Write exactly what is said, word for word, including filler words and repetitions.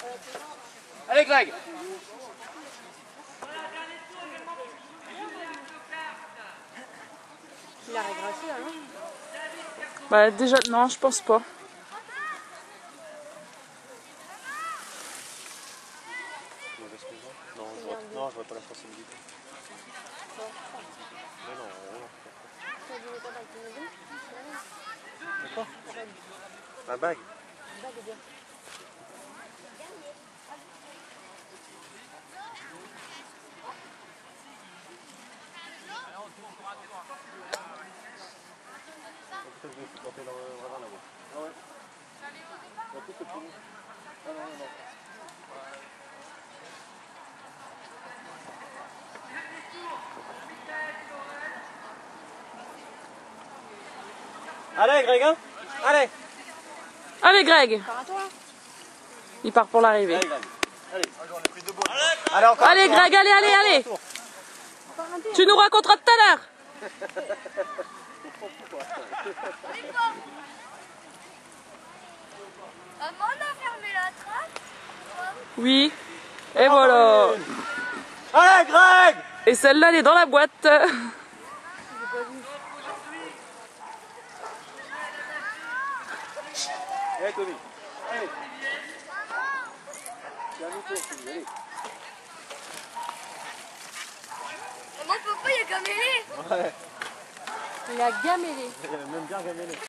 Allez Greg. Il a régressé là, non? Bah déjà, non, je pense pas. Non, je vois, non, je vois pas la sensibilité. Mais non, non. D'accord. La bague. Peut-être que je vais planter dans le ravin là-bas. Ah ouais. En plus, c'est plus long. Ah non, non, non. Allez Greg, hein. Allez. Allez Greg. Par à toi. Il part pour l'arrivée. Allez Greg. Allez. Allez, encore Allez Greg, allez, allez, allez. Tu nous raconteras tout à l'heure. Maman, on a fermé la trappe. Oui. Et voilà. Allez Greg. Et celle-là, elle est dans la boîte. Allez Tommy. Allez. C'est à nous pour allez. Maman, papa, il a gamélé. Ouais. Il a gamélé. Il a même bien gamélé.